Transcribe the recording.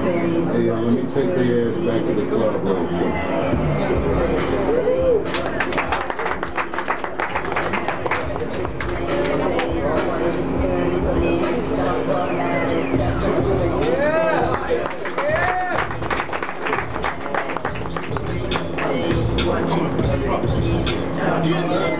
Hey, let me take their ass back to the club real quick. Yeah.